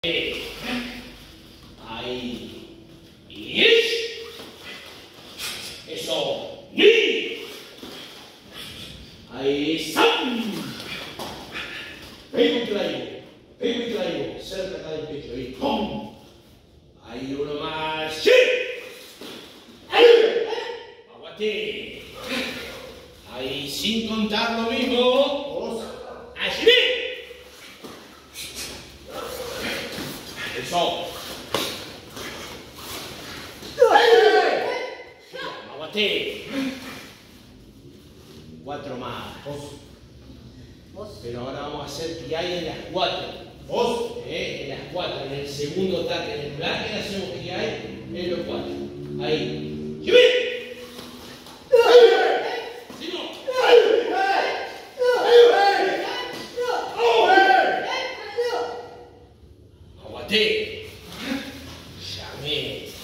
Ahí. Y eso. Ni. Ahí. San. Pego y traigo. Cerca acá del pecho. Ahí. ¡Pum! Ahí uno más. ¡Sí! Aguante. Ahí sin contar lo mismo. Allí. Eso. Aguante. 4 más. Pero ahora vamos a hacer que hay en las 4. En las 4. En el segundo ataque. En el blanque hacemos que hay en los 4. Ahí. ¡Lleve! Aguante. Llamé.